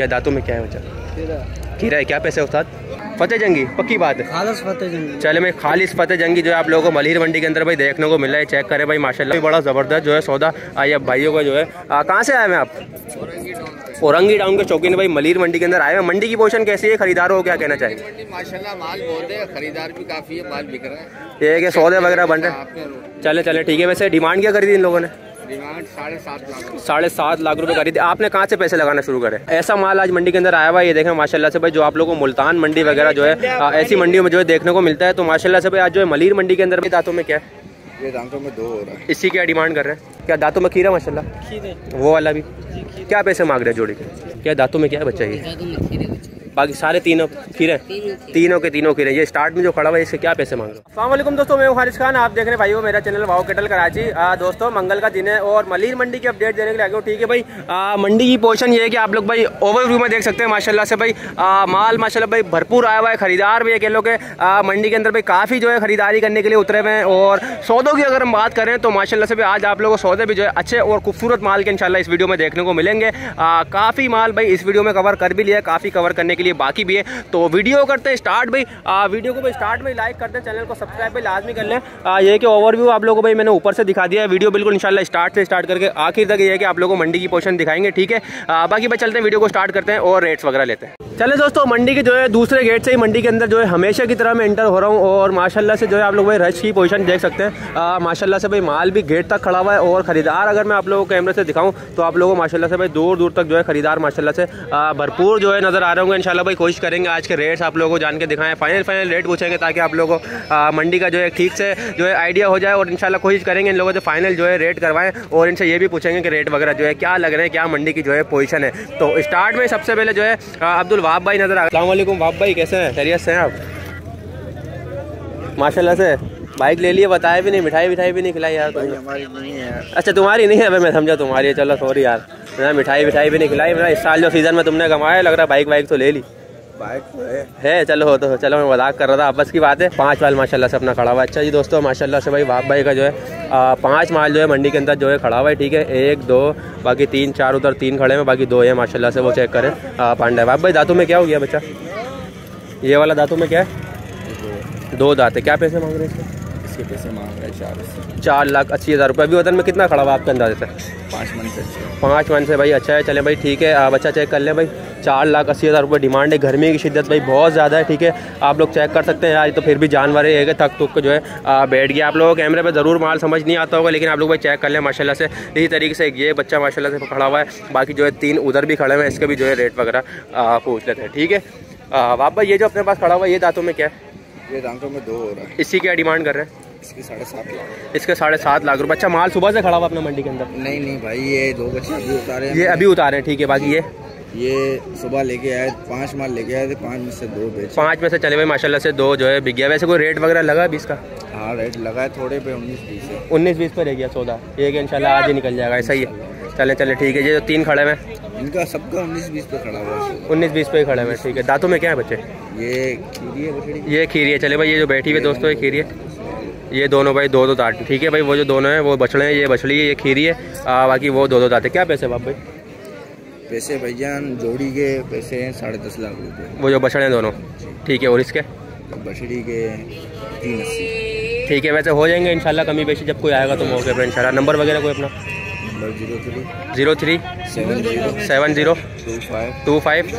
क्या दांतों में क्या है बच्चा? खीरा है। क्या पैसे उस्ताद? फतेह जंगी पक्की बात है। खालिस फतेह जंगी। चले मैं खालिस फतेह जंगी जो है आप लोगों को मलिर मंडी के अंदर भाई देखने को मिल रहा है। चेक करें भाई माशाल्लाह बड़ा ज़बरदस्त जो है सौदा आइए भाइयों का जो है। कहाँ से आए हैं आप? औरंगी टाउन के चौकी में भाई मलिर मंडी के अंदर आए हैं। मंडी की पोजीशन कैसी है? खरीदारों को क्या कहना चाहिए? माशाल्लाह माल बहुत है, खरीदार भी काफ़ी है, माल बिक रहा है। ये कि सौदे वगैरह बन रहे? चले चले ठीक है। वैसे डिमांड क्या करी थी इन लोगों ने? डिमांड 7.5 लाख। 7.5 लाख रुपए करी थी। आपने कहाँ से पैसे लगाना शुरू करे? ऐसा माल आज मंडी के अंदर आया हुआ है। ये देखें माशाल्लाह से भाई जो आप लोगों को मुल्तान मंडी वगैरह जो है ऐसी मंडियों में जो है देखने को मिलता है। तो माशाल्लाह से भाई आज जो है मलिर मंडी के अंदर दांतों में क्या है? ये दांतों में 2 हो रहा है। इसी क्या डिमांड कर रहे हैं? क्या दांतों में खीरा माशाल्लाह? खीरे। वो वाला भी क्या पैसे मांग रहे हैं जोड़ी के? क्या दांतों में क्या है बच्चा? ये बाकी सारे तीनों खीरे, तीनों के तीनों खीरे। ये स्टार्ट में जो खड़ा हुआ है इसके क्या पैसे मांग रहे हैं? अस्सलाम वालेकुम दोस्तों, मैं हूं हारिस खान। आप देख रहे हैं भाइयों मेरा चैनल वाओ कैटल कराची। दोस्तों मंगल का दिन है और मलिर मंडी की अपडेट देने के लिए आ गया। ठीक है भाई, मंडी की पोजीशन ये है कि आप लोग भाई ओवरव्यू में देख सकते हैं माशाल्लाह से भाई माल माशाल्लाह भाई भरपूर आया हुआ है। खरीदार भी कह लो कि मंडी के अंदर भाई काफ़ी जो है खरीदारी करने के लिए उतरे हुए हैं। और सौदों की अगर हम बात करें तो माशाल्लाह से भाई आज आप लोगों को सौदे भी जो है अच्छे और खूबसूरत माल के इंशाल्लाह इस वीडियो में देखने को मिलेंगे। काफ़ी माल भाई इस वीडियो में कवर कर भी लिया, काफ़ी कवर करने के लिए बाकी भी है। तो वीडियो करते हैं स्टार्ट भाई। वीडियो को भाई स्टार्ट में लाइक करते हैं, चैनल को सब्सक्राइब भाई लाजमी कर लें। ये कि ओवरव्यू आप लोगों को भाई मैंने ऊपर से दिखा दिया है। वीडियो बिल्कुल इंशाल्लाह स्टार्ट से स्टार्ट करके आखिर तक ये है कि आप लोगों को मंडी की पोजीशन दिखाएंगे। ठीक है, बाकी भाई चलते हैं वीडियो को स्टार्ट करते हैं और रेट्स वगैरह लेते हैं। चले दोस्तों, मंडी के जो है दूसरे गेट से ही मंडी के अंदर जो है हमेशा की तरह मैं एंटर हो रहा हूँ और माशाल्लाह से जो है आप लोग भाई रश की पोजीशन देख सकते हैं। माशाल्लाह से भाई माल भी गेट तक खड़ा हुआ है और खरीदार अगर मैं आप लोगों को कैमरे से दिखाऊं तो आप लोगों को माशाल्लाह से भाई दूर दूर तक जो है खरीदार माशाल्लाह से भरपूर जो है नजर आ रहे होंगे। इंशाल्लाह भाई कोशिश करेंगे आज के रेट्स आप लोगों को जान के दिखाएं, फाइनल रेट पूछेंगे ताकि आप लोगों को मंडी का जो है ठीक से जो है आइडिया हो जाए। और इंशाल्लाह कोशिश करेंगे इन लोगों से फाइनल जो है रेट करवाएं और इनसे ये भी पूछेंगे कि रेट वगैरह जो है क्या लग रहे हैं, क्या मंडी की जो है पोजीशन है। तो स्टार्ट में सबसे पहले जो है अब्दुल वहाब भाई नजर आ। अस्सलाम वालेकुम वहाब भाई, कैसे हैं? खैरियत से हैं आप? माशाल्लाह से बाइक ले लिए, बताया भी नहीं, मिठाई भी नहीं खिलाई यार। हमारी नहीं है यार। अच्छा तुम्हारी नहीं है भाई, मैं समझा तुम्हारी है। चलो सॉरी यार, मैं मिठाई भी नहीं खिलाई। मेरा इस साल जो सीजन में तुमने कमाया लग रहा है बाइक तो ले ली। बाइक तो है चलो हो तो चलो, मैं मजाक कर रहा था, आपस की बात है। 5 माल माशाल्लाह से अपना खड़ा हुआ है। अच्छा जी दोस्तों, माशाल्लाह से भाई वहाब भाई का जो है 5 माल जो है मंडी के अंदर जो है खड़ा हुआ है। ठीक है, 1 2 बाकी 3 4 उधर 3 खड़े हैं, बाकी 2 है माशाल्लाह से, वो चेक करें। पांडा वहाब भाई दांतों में क्या हो गया बच्चा? ये वाला दांतों में क्या है? 2 दांत है। क्या पैसे मांग रहे हैं इसके? पैसे मांग रहे हैं 4,80,000 रुपये। अभी वतन में कितना खड़ा हुआ आपके अंदाजे से? 5 मन से। 5 मन से भाई अच्छा है। चले भाई ठीक है, बच्चा चेक कर लें भाई। 4,80,000 रुपये डिमांड है। गर्मी की शिद्दत भाई बहुत ज़्यादा है। ठीक है, आप लोग चेक कर सकते हैं यार। तो फिर भी जानवर है कि थक थुक जो है बैठ गया। आप लोगों को कैमरे पे ज़रूर माल समझ नहीं आता होगा, लेकिन आप लोग भाई चेक कर लें माशाल्लाह से। इसी तरीके से ये बच्चा माशाल्लाह से खड़ा हुआ है, बाकी जो है 3 उधर भी खड़े हुए हैं। इसके भी जो है रेट वगैरह पूछ लेते हैं। ठीक है वहाब भाई, ये जो अपने पास खड़ा हुआ है ये दांतों में क्या है? ये दांतों में 2 हो रहा है। इसकी क्या डिमांड कर रहे हैं? इसके 7.5 लाख। इसके 7.5 लाख रुपये। अच्छा माल सुबह से खड़ा हुआ अपने मंडी के अंदर? नहीं भाई, ये 2 बच्चे अभी उतारे हैं। ये अभी उतारे हैं। ठीक है, बाकी ये सुबह लेके आए, 5 माल लेके आए थे, 5 में से 2 बेचे। 5 में से चले भाई माशाल्लाह से 2 जो है बिक गया। वैसे कोई रेट वगैरह लगा अभी इसका? हाँ रेट लगा है थोड़े पे, 19-20 है। 19-20 पर रह गया सौदा। ये कि इंशाल्लाह आज ही निकल जाएगा। ऐसा ही है। चले ठीक है। ये जो 3 खड़े हैं इनका सबका 19-20 पे खड़ा हुआ है। 19-20 पे ही खड़े हैं। ठीक है, दांतों में क्या है बच्चे? ये खीरी है बछड़ी। ये खीरी है। चले भाई, ये जो बैठी हुई दोस्तों ये खीरी है। ये दोनों भाई 2 दांत। ठीक है भाई, वो जो दोनों हैं वो बछड़े हैं, ये बछड़ी है, ये खीरी है। बाकी वो 2 दांत है। क्या पैसे बाप भाई? पैसे भैजान जोड़ी के पैसे हैं 10.5 लाख रुपये। वो जो बछड़े हैं दोनों? ठीक है, और इसके? बछड़ी के 380। ठीक है, वैसे हो जाएंगे इंशाल्लाह कमी बेशी जब कोई आएगा तो मौके पर इंशाल्लाह। नंबर वगैरह कोई अपना? नंबर 03 70 25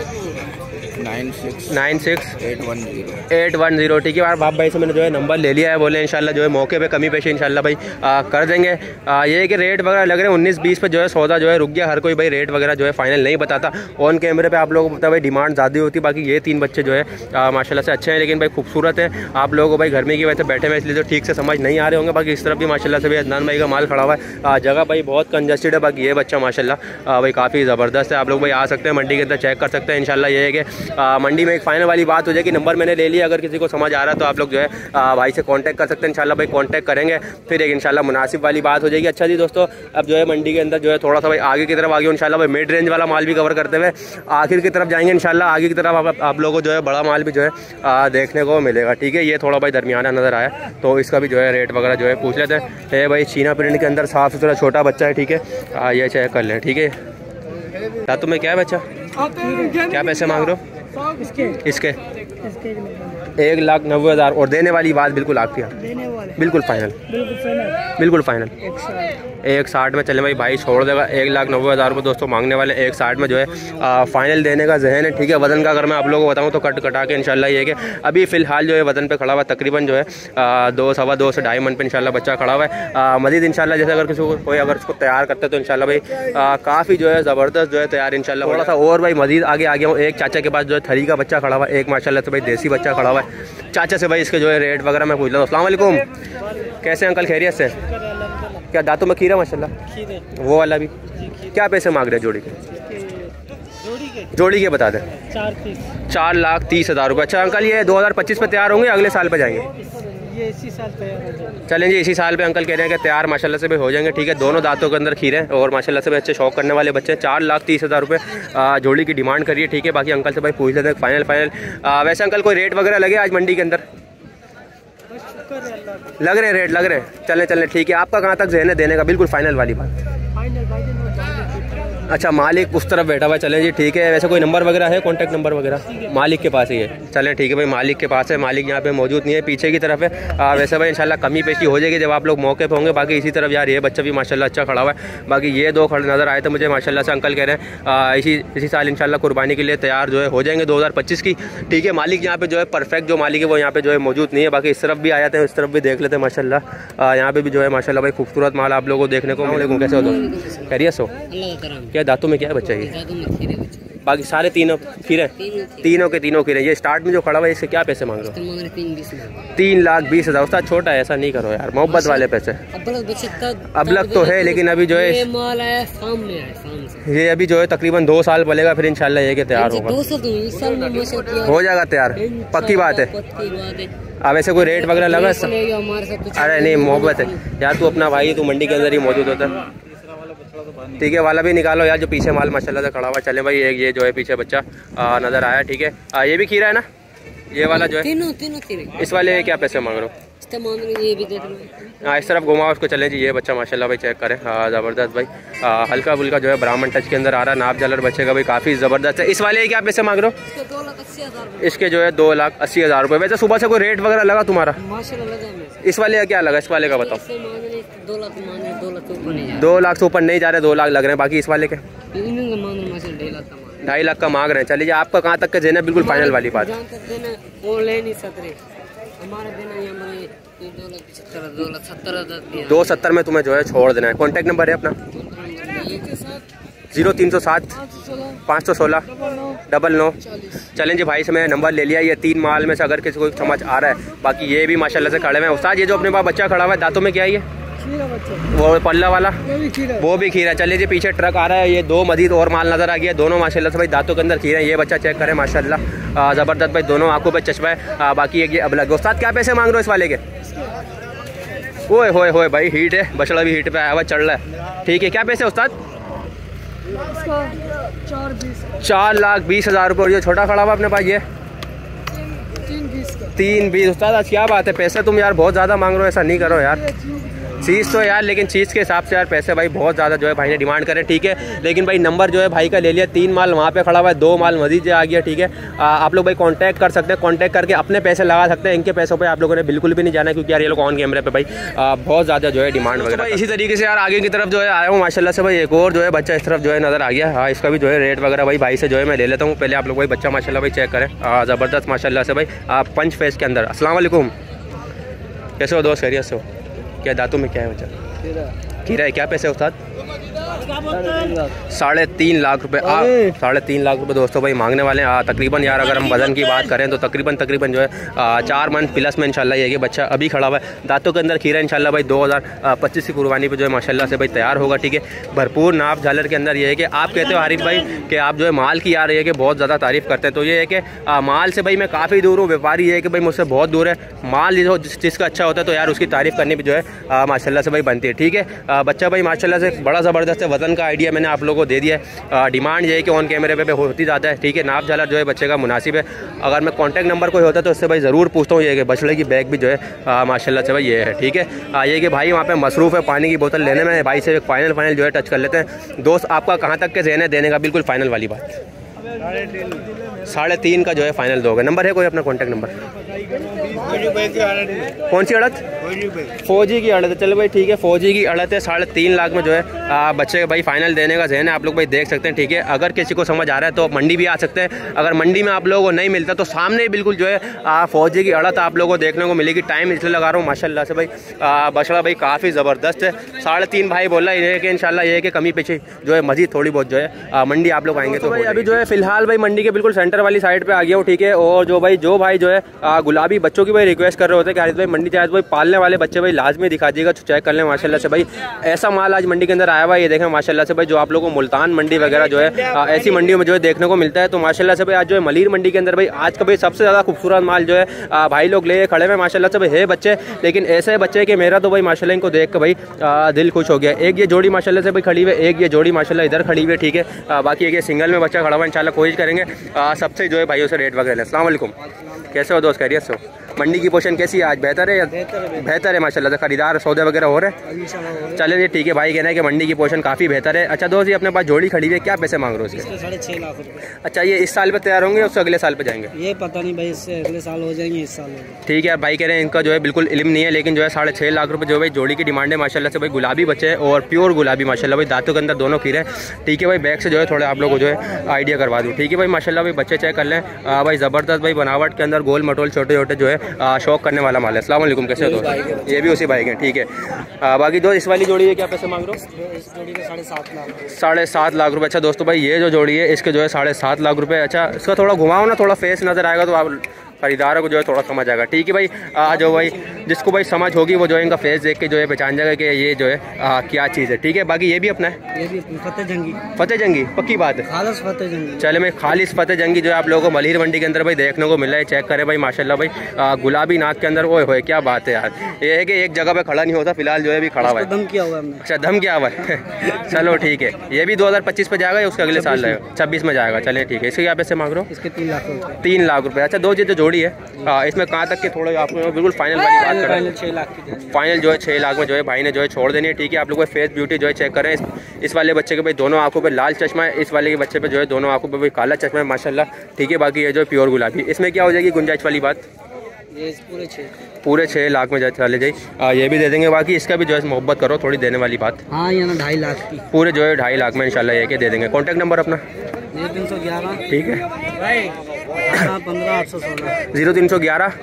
96 810। ठीक है यार, बाप भाई से मैंने जो है नंबर ले लिया है। बोले इंशाल्लाह जो है मौके पे कमी पेशी इंशाल्लाह भाई कर देंगे। ये है कि रेट वगैरह लग रहे हैं 19-20 पे जो है सौदा जो है रुक गया। हर कोई भाई रेट वगैरह जो है फाइनल नहीं बताता ऑन कैमरे पे। आप लोगों को पता भाई डिमांड ज़्यादा होती है। बाकी ये 3 बच्चे जो है माशाल्लाह से अच्छे हैं, लेकिन भाई खूबसूरत है। आप लोगों को भाई गर्मी की वजह से बैठे हुए इसलिए तो ठीक से समझ नहीं आ रहे होंगे। बाकी इस तरफ भी माशाल्लाह से भाई अदनान भाई का माल खड़ा हुआ है। जगह भाई बहुत कंजस्टेड है। बाकी ये बच्चा माशाल्लाह भाई काफ़ी ज़बरदस्त है। आप लोग भाई आ सकते हैं मंडी के अंदर, चेक कर सकते हैं। इंशाल्लाह ये है कि मंडी में एक फाइनल वाली बात हो जाए कि नंबर मैंने ले लिया। अगर किसी को समझ आ रहा है तो आप लोग जो है भाई से कांटेक्ट कर सकते हैं। इंशाल्लाह भाई कांटेक्ट करेंगे, फिर एक इंशाल्लाह मुनासिब वाली बात हो जाएगी। अच्छा जी दोस्तों, अब जो है मंडी के अंदर जो है थोड़ा सा भाई आगे की तरफ आ गया इंशाल्लाह भाई। मिड रेंज वाला माल भी कवर करते हुए आखिर की तरफ जाएंगे इंशाल्लाह। आगे की तरफ आप लोगों को जो है बड़ा माल भी जो है देखने को मिलेगा। ठीक है, ये थोड़ा भाई दरमियाना नज़र आया तो इसका भी जो है रेट वगैरह जो है पूछ लेते हैं। भाई चीना प्रिंट के अंदर साफ़ सुथरा छोटा बच्चा है। ठीक है, ये चेक कर लें। ठीक है, दांतों में क्या है बच्चा? क्या पैसे मांग रहे हो इसके? 1,90,000 और देने वाली बात बिल्कुल आपकी, बिल्कुल फाइनल, बिल्कुल फाइनल 1,60 में चले भाई छोड़ देगा। 1,90,000 रुपये दोस्तों मांगने वाले, 1,60 में जो है फाइनल देने का जहन है, ठीक है। वजन का अगर मैं आप लोगों को बताऊं तो कटा के इंशाल्लाह ये कि अभी फ़िलहाल जो है वजन पे खड़ा हुआ तकरीबन जो है 2 सवा 2 से 2.5 मन पे इंशाल्लाह बच्चा खड़ा हुआ है। मजीद इंशाल्लाह जैसे अगर किसी को कोई अगर उसको तैयार करते तो इंशाल्लाह भाई काफ़ी जो है ज़बरदस्त जो है तैयार इंशाल्लाह। थोड़ा सा और भाई मजीद आगे आ गया हूँ, एक चाचा के पास जो है थरी का बच्चा खड़ा हुआ है, एक माशाल्लाह से भाई देसी बच्चा खड़ा हुआ है। चाचा से भाई इसके जो है रेट वगैरह मैं पूछ रहा हूँ। अस्सलाम वालेकुम, कैसे अंकल, खैरियत से? क्या दांतों में खीरा माशाल्लाह? वो वाला भी क्या पैसे मांग रहे हैं जोड़ी के? जोड़ी के बता दें। 4,30,000 रुपये। अच्छा अंकल ये 2025 पे तैयार होंगे, अगले साल पे जाएंगे? ये इसी साल तैयार हो। चलें जी, इसी साल पे अंकल कह रहे हैं कि तैयार माशाल्लाह से भी हो जाएंगे, ठीक है। दोनों दांतों के अंदर खीरे और माशाल्लाह से भी अच्छे शौक करने वाले बच्चे। 4,30,000 रुपये जोड़ी की डिमांड करिए, ठीक है। बाकी अंकल से भाई पूछ लेते हैं फाइनल। वैसे अंकल कोई रेट वगैरह लगे आज मंडी के अंदर? लग रहे हैं रेट, लग रहे हैं। चलें ठीक है। आपका कहाँ तक जहन है देने का? बिल्कुल फाइनल वाली बात। अच्छा मालिक उस तरफ बैठा हुआ है, चलें जी ठीक है। वैसे कोई नंबर वगैरह है, कॉन्टैक्ट नंबर वगैरह? मालिक के पास ही है। चलें ठीक है भाई, मालिक के पास है। मालिक यहाँ पे मौजूद नहीं है, पीछे की तरफ है। वैसे भाई इंशाल्लाह कमी पेशी हो जाएगी जब आप लोग मौके पे होंगे। बाकी इसी तरफ यार ये बच्चा भी माशाल्लाह अच्छा खड़ा हुआ है। बाकी ये 2 खड़े नज़र आए थे मुझे माशाल्लाह से। अंकल कह रहे हैं इसी साल इंशाल्लाह कुर्बानी के लिए तैयार जो है हो जाएंगे 2025 की, ठीक है। मालिक यहाँ पे जो है परफेक्ट जो मालिक है वो यहाँ पे जो है मौजूद नहीं है। बाकी इस तरफ भी आ जाते हैं, इस तरफ भी देख लेते हैं माशाल्लाह। यहाँ पे भी जो है माशाल्लाह भाई खूबसूरत माल आप लोगों को देखने को मिलेगा। कैसे हो? खैरियत हो? क्या दांतों में क्या है बच्चा? बाकी सारे तीनों खीरे, तीनों के तीनों खीरे। ये स्टार्ट में जो खड़ा हुआ है इससे क्या पैसे मांग रहे हो? 3,20,000। उस्ताद छोटा है, ऐसा नहीं करो यार, मोहब्बत वाले पैसे। अब लग तो है लेकिन अभी जो है ये अभी जो है तकरीबन 2 साल पलेगा, फिर इंशाल्लाह ये के तैयार होगा, हो जाएगा तैयार, पक्की बात है। अब ऐसे कोई रेट वगैरह लगा? अरे नहीं मोहब्बत है यार, तू अपना भाई, तू मंडी के अंदर ही मौजूद होता है, ठीक है। वाला भी निकालो यार जो पीछे माल माशाल्लाह से खड़ा हुआ। चले भाई एक ये जो है पीछे बच्चा नजर आया, ठीक है। ये भी खीरा है ना, ये वाला जो है? तीनों। इस वाले क्या पैसे मांग रहे हो? ये भी दे दो। इस तरफ घुमाओ उसको। चलें जी, ये बच्चा माशाल्लाह भाई चेक करें, ज़बरदस्त भाई, हल्का फुल्का जो है ब्राह्मण टच के अंदर आ रहा है। नाप झालर बच्चे का भाई काफ़ी ज़बरदस्त है। इस वाले क्या पैसे मांग रहे हो? इसके जो है 2,80,000 रुपये। वैसे सुबह से कोई रेट वगैरह लगा तुम्हारा? इस वाले का क्या लगा? इस वाले का बताओ। 2 लाख से ऊपर नहीं जा रहे, 2 लाख लग रहे हैं। बाकी इस वाले के 2.5 लाख का मांग रहे हैं। चलिए आपका कहाँ तक का देना है? बिल्कुल फाइनल वाली बात। 2,70 में तुम्हें जो है छोड़ देना है। कॉन्टैक्ट नंबर है अपना? 0307 516 99। चलें जी भाई से मैं नंबर ले लिया। ये 3 माल में से अगर किसी को समझ आ रहा है, बाकी ये भी माशाल्लाह से खड़े हैं। उस्ताद ये जो अपने पास बच्चा खड़ा हुआ है दांतों में क्या है? ये वो पल्ला वाला, वो भी खीरा। चलिए जी पीछे ट्रक आ रहा है, ये 2 मजीद और माल नजर आ गया। दोनों माशाल्लाह से भाई दांतों के अंदर खीरा है। ये बच्चा चेक करें माशाल्लाह ज़बरदस्त भाई, दोनों आंखों पे चश्मा है। बाकी एक ये अब लगे। उस्ताद क्या पैसे मांग रहे हो इस वाले के? ओए होए होए भाई, हीट है, बछड़ा भी हीट पे आया हुआ चढ़ रहा है, ठीक है। क्या पैसे उस्ताद? 4,20,000 रुपये। और ये छोटा खड़ा हुआ अपने पास ये 3,20। उस्ताद आज क्या बात है, पैसे तुम यार बहुत ज़्यादा मांग रहे हो, ऐसा नहीं करो यार। चीज़ तो यार, लेकिन चीज़ के हिसाब से यार पैसे भाई बहुत ज़्यादा जो है भाई ने डिमांड करे, ठीक है। लेकिन भाई नंबर जो है भाई का ले लिया। 3 माल वहाँ पे खड़ा हुआ है, 2 माल मजीद आ गया, ठीक है। आप लोग भाई कांटेक्ट कर सकते हैं, कांटेक्ट करके अपने पैसे लगा सकते हैं। इनके पैसों पे आप लोगों ने बिल्कुल भी नहीं जाना, क्योंकि यार ये लोग ऑन कैमरे पे भाई बहुत ज़्यादा जो है डिमांड वगैरह। इसी तरीके से यार आगे की तरफ जो है आया हूँ माशाल्लाह से भाई, एक और जो है बच्चा इस तरफ जो है नज़र आ गया। हाँ इसका भी जो है रेट वगैरह भाई से जो है मैं ले लेता हूँ। पहले आप लोग भाई बच्चा माशाल्लाह भाई चेक करें, ज़बरदस्त माशाल्लाह से भाई पंच फेस के अंदर। अस्सलाम वालेकुम, कैसे हो दोस्त? खैरियत से हो? क्या दांतों में क्या है बच्चा? खीरा है। क्या पैसे उस्ताद? 3.5 लाख रुपए। 3.5 लाख रुपए दोस्तों भाई मांगने वाले हैं तकरीबन। यार अगर हम वजन की बात करें तो तकरीबन जो है 4 मंथ प्लस में इंशाल्लाह ये बच्चा अभी खड़ा हुआ है। दांतों के अंदर खीरा इंशाल्लाह भाई 2025 की कुर्बानी पे जो है माशाल्लाह से भाई तैयार होगा, ठीक है। भरपूर नाप झालर के अंदर ये है कि आप कहते हो हारिफ भाई कि आप जो है माल की यार ये कि बहुत ज़्यादा तारीफ़ करते हैं, तो ये है कि माल से भाई मैं काफ़ी दूर हूँ। व्यापारी ये है कि भाई मुझसे बहुत दूर है। माल जो जिसका अच्छा होता है तो यार उसकी तारीफ़ करनी भी जो है माशाल्लाह से भाई बनती है, ठीक है। बच्चा भाई माशाल्लाह से बड़ा ज़बरदस्त है। वज़न का आइडिया मैंने आप लोगों को दे दिया है। डिमांड ये है कि ऑन कैमरे पे होती ज़्यादा है, ठीक है। नाप झालर जो है बच्चे का मुनासिब है। अगर मैं कॉन्टैक्ट नंबर कोई होता है तो उससे भाई ज़रूर पूछता हूँ। ये कि बछड़े की बैग भी जो है माशाल्लाह से भाई ये है, ठीक है। ये कि भाई वहाँ पे मसरूफ़ है पानी की बोतल लेने में। भाई से फाइनल जो है टच कर लेते हैं। दोस्त आपका कहाँ तक के ज़हन है देने का? बिल्कुल फाइनल वाली बात। 3.5 का जो है फाइनल दोगे। नंबर है कोई अपना कॉन्टैक्ट नंबर? कौन सी अड़त? फौजी की अड़त है। चलो भाई ठीक है, फौजी की अड़त है। 3.5 लाख में जो है बच्चे का भाई फाइनल देने का ज़हन है। आप लोग भाई देख सकते हैं, ठीक है। अगर किसी को समझ आ रहा है तो मंडी भी आ सकते हैं। अगर मंडी में आप लोगों को नहीं मिलता तो सामने बिल्कुल जो है फौजी की अड़त आप लोगों को देखने को मिलेगी। टाइम इसलिए लगा रहा हूँ माशाल्लाह से भाई बछड़ा भाई काफ़ी ज़बरदस्त है। 3.5 भाई बोला ये है कि इंशाल्लाह ये है कि कमी पीछे जो है मजीद थोड़ी बहुत जो है मंडी आप लोग आएंगे तो भाई अभी जो है फिलहाल भाई मंडी के बिल्कुल सेंटर वाली साइड पे आ गया हूँ, ठीक है। और जो भाई जो है गुलाबी बच्चों की भाई रिक्वेस्ट कर रहे होते हैं कि हारिस भाई मंडी जाए तो भाई पालने वाले बच्चे भाई लाजमी दिखा दीजिएगा, चेक कर लें माशाल्लाह से भाई ऐसा माल आज मंडी के अंदर आया हुआ है। ये देखें माशाल्लाह से भाई जो आप लोगों को मुल्तान मंडी वगैरह जो है ऐसी मंडियों में जो है देखने को मिलता है। तो माशाल्लाह से भाई आज जो है मलीर मंडी के अंदर भाई आज का भाई सबसे ज़्यादा खूबसूरत माल जो है भाई लोग ले खड़े हुए माशाल्लाह से भाई है बच्चे, लेकिन ऐसे बच्चे कि मेरा तो भाई माशाल्लाह इनको देख के भाई दिल खुश हो गया। एक ये जोड़ी माशाल्लाह से भाई खड़ी हुई है, एक ये जोड़ी माशाल्लाह इधर खड़ी हुई है, ठीक है। बाकी एक ये सिंगल में बच्चा खड़ा हुआ है। इंशाल्लाह कोशिश करेंगे सबसे जो है भाइयों से रेट वगैरह। अस्सलाम वालेकुम, कैसे हो दोस्त? खैरियत से हो? मंडी की पोजीशन कैसी है आज? बेहतर है या बेहतर है माशाल्लाह से? खरीदार सौदे वगैरह हो रहे हैं? चलिए ठीक है, भाई कहना है कि मंडी की पोजीशन काफ़ी बेहतर है। अच्छा दोस्त, ये अपने पास जोड़ी खड़ी हुई है, क्या पैसे मांग रहे हो उसके? 6.5 लाख रुपए। अच्छा, ये इस साल पे तैयार होंगे उससे अगले साल पे जाएंगे? ये पता नहीं भाई, इससे अगले साल हो जाएंगे, इस साल। ठीक है, भाई कह रहे हैं इनका जो है बिल्कुल इल्म नहीं है, लेकिन जो है 6.5 लाख रुपए जो भाई जोड़ी की डिमांड है माशाल्लाह से भाई। गुलाबी बच्चे है और प्योर गुलाबी माशाल्लाह भाई, दांतों के अंदर दोनों खीरे, ठीक है भाई। बैक से जो है थोड़ा आप लोगों को जो है आइडिया करवा दूँ, ठीक है भाई। माशाल्लाह भाई बच्चे चेक कर लें भाई, ज़बरदस्त भाई बनावट के अंदर गोल मटोल छोटे छोटे जो है शौक करने वाला माल है। अस्सलाम वालेकुम, कैसे हो दोस्त? ये भी उसी भाई के, ठीक है। बाकी दोस्त इस वाली जोड़ी है, क्या पैसे मांग रहे हो? इस जोड़ी के 7.5 लाख। 7.5 लाख रुपये। अच्छा दोस्तों भाई ये जो जोड़ी है इसके जो है 7.5 लाख रुपये। अच्छा इसका थोड़ा घुमाओ ना, थोड़ा फेस नज़र आएगा तो आप खरीदारों को जो है थोड़ा समझ आएगा, ठीक है भाई। जो भाई जिसको भाई समझ होगी वो जो है इनका फेस देख के जो है पहचान जाएगा कि ये जो है क्या चीज़ है, ठीक है। बाकी ये भी अपना है, ये भी फतेह जंगी। फतेह जंगी, पक्की बात है, खालिस फतेह जंगी। चले मैं खालिस फतेह जंगी जो है आप लोगों को मलीर मंडी के अंदर भाई देखने को मिल रहा है। चेक करें भाई माशाल्लाह भाई गुलाबी नाक के अंदर, ओए होए क्या बात है यार। ये है कि एक जगह पे खड़ा नहीं होता, फिलहाल जो है भी खड़ा हुआ है। दम किया हुआ है। अच्छा दम किया हुआ है चलो ठीक है, ये भी 2025 पे जाएगा या उसके अगले साल जाएगा? 26 में जाएगा। चले ठीक है। इसके क्या पैसे मांग रहे हो? इसके 3 लाख रुपये। 3 लाख रुपये। अच्छा दो जो जोड़ी है इसमें कहाँ तक के थोड़ा आपको बिल्कुल फाइनल वाली बात कर रहे हैं? 6 लाख की। फाइनल जो है 6 लाख में जो है भाई ने जो है छोड़ देनी है, ठीक है। आप लोग को फेस ब्यूटी जो है चेक करें। इस वाले बच्चे के भाई दोनों आंखों पे लाल चश्मा है, इस वाले के बच्चे पे जो है दोनों आंखों पे भाई काला चश्मा है माशाल्लाह, ठीक है। बाकी ये जो प्योर गुलाबी, इसमें क्या हो जाएगी गुंजाइश वाली बात? ये पूरे 6 लाख में चले जाए, ये भी दे देंगे। बाकी इसका भी जो है मोहब्बत करो थोड़ी, देने वाली बात। हाँ ये ना 2.5 लाख की पूरे जो है 2.5 लाख में इंशाल्लाह ये के दे देंगे। कॉन्टैक्ट नंबर अपना? 0311, ठीक है 18 15 816। 0311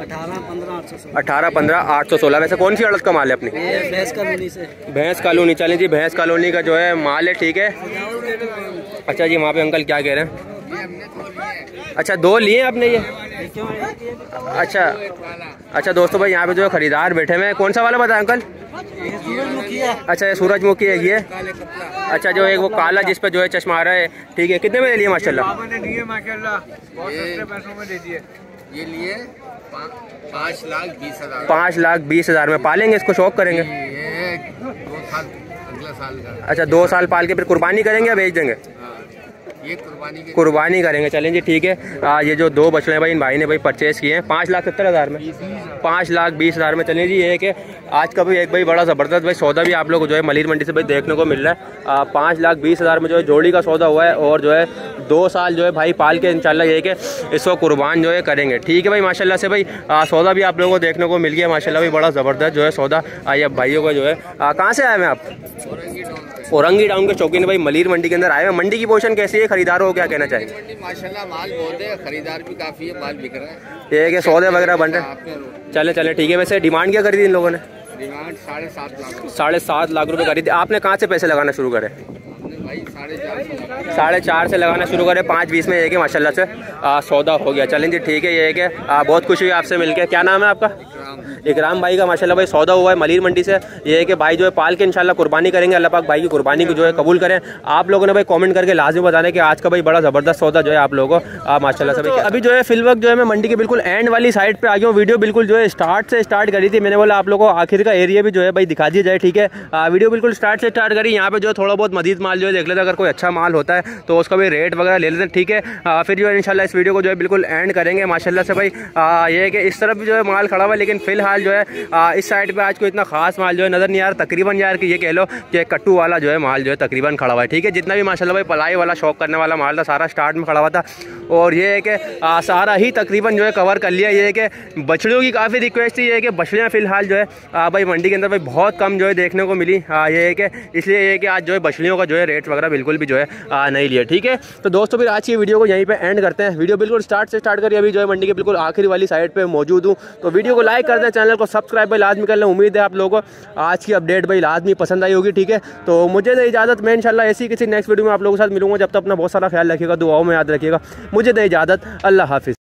18 15 816। वैसे कौन सी अड़द का माल है अपनी? भैंस कॉलोनी से। भैंस कॉलोनी, चलें जी भैंस कॉलोनी का जो है माल है, ठीक है। अच्छा जी वहाँ पे अंकल क्या कह रहे हैं? अच्छा 2 लिए आपने ये? अच्छा दोस्तों भाई यहाँ पे जो है खरीदार बैठे हुए हैं। कौन सा वाला बताया अंकल? अच्छा ये सूरजमुखी है ये। अच्छा जो एक वो काला जिस पे जो है चश्मा आ रहा है, ठीक है। कितने में ले लिए माशाल्लाह? ये लिए 5,20,000। 5,20,000 में पालेंगे इसको, शौक करेंगे? 2 साल अगला साल का। अच्छा 2 साल पाल के फिर कुर्बानी करेंगे या बेच देंगे? ये कुर्बानी करेंगे। चलें जी ठीक है। ये जो 2 बछड़े हैं भाई इन भाई ने भाई परचेस किए हैं 5,70,000 में, 5,20,000 में। चलें जी ये है कि आज का भी एक भाई बड़ा ज़बरदस्त भाई सौदा भी आप लोग को जो है मलीर मंडी से भाई देखने को मिल रहा है। 5,20,000 में जो है जोड़ी का सौदा हुआ है और जो है 2 साल जो है भाई पाल के इंशाल्लाह ये है कि इसको कुर्बान जो है करेंगे, ठीक है भाई। माशाल्लाह से भाई सौदा भी आप लोगों को देखने को मिल गया माशाल्लाह भाई, बड़ा ज़बरदस्त जो है सौदा। आइए भाइयों का जो है कहाँ से आए हैं आप? औरंगी टाउन के चौकी में भाई मलीर मंडी के अंदर आए हैं। मंडी की पोजीशन कैसी है, खरीदारों को क्या कहना चाहेंगे? माशाल्लाह माल बहुत है, खरीदार भी काफी है, माल बिक रहा है, ये है कि सौदे वगैरह बन रहे हैं। चले ठीक है। वैसे डिमांड क्या करी थी इन लोगों ने? डिमांड 7.5 लाख। 7.5 लाख रुपए करी थी। आपने कहाँ से पैसे लगाना शुरू करे? भाई 4.5 से लगाना शुरू करे। 5-20 में ये कि माशाल्लाह से सौदा हो गया। चलें जी ठीक है। ये है कि बहुत खुशी हुई आपसे मिलकर। क्या नाम है आपका? इकराम भाई का माशाल्लाह भाई सौदा हुआ है मलीर मंडी से। ये है कि भाई जो है पाल के इंशाल्लाह कुर्बानी करेंगे। अल्लाह पाक भाई की कुर्बानी को जो है कबूल करें। आप लोगों ने भाई कमेंट करके लाजमी बताना कि आज का भाई बड़ा ज़बरदस्त सौदा जो है आप लोगों को माशाल्लाह से। अभी जो है फिल वक्त जो है मैं मंडी के बिल्कुल एंड वाली साइड पे आ गया हूँ। वीडियो बिल्कुल जो है स्टार्ट करी थी, मैंने बोला आप लोगों को आखिर का एरिया भी जो है भाई दिखा दिया जाए, ठीक है। वीडियो बिल्कुल स्टार्ट से स्टार्ट करी। यहाँ पे जो है थोड़ा बहुत मजीद माल जो है देख लेते, अगर कोई अच्छा माल होता होता है, तो उसका भी रेट वगैरह ले लेते हैं, ठीक है। फिर जो है इंशाल्लाह इस वीडियो को जो है बिल्कुल एंड करेंगे माशाल्लाह से भाई। ये है कि इस तरफ भी जो है माल खड़ा हुआ है, लेकिन फिलहाल जो है इस साइड पे आज कोई इतना खास माल जो है नज़र नहीं आ रहा। तकरीबन यार कि ये कह लो कि कट्टू वाला जो है माल जो है तकरीबन खड़ा हुआ है, ठीक है। जितना भी माशाल्लाह भाई पलाई वाला शौक करने वाला माल था सारा स्टार्ट में खड़ा हुआ था, और ये है कि सारा ही तकरीबन जो है कवर कर लिया। ये है कि बछड़ियों की काफ़ी रिक्वेस्ट थी, ये है कि बछड़ियाँ फिलहाल जो है भाई मंडी के अंदर भाई बहुत कम जो है देखने को मिली। ये है कि इसलिए ये है कि आज जो है बछड़ियों का जो है रेट वगैरह बिल्कुल भी जो है नहीं लिया, ठीक है। तो दोस्तों फिर आज की वीडियो को यहीं पे एंड करते हैं। वीडियो बिल्कुल स्टार्ट से स्टार्ट करिए, अभी जो है मंडी के बिल्कुल आखिरी वाली साइड पे मौजूद हूँ। तो वीडियो को लाइक कर दें, चैनल को सब्सक्राइब भाई लाजमी कर लें। उम्मीद है आप लोगों को आज की अपडेट भाई लाजमी पसंद आई होगी, ठीक है। तो मुझे दे इजाज़त, मैं इंशाल्लाह ऐसी किसी नेक्स्ट वीडियो में आप लोगों के साथ मिलूंगा। जब तक अपना बहुत सारा ख्याल रखिएगा, दुआओं में याद रखिएगा। मुझे दे इजाज़त, अल्लाह हाफिज़।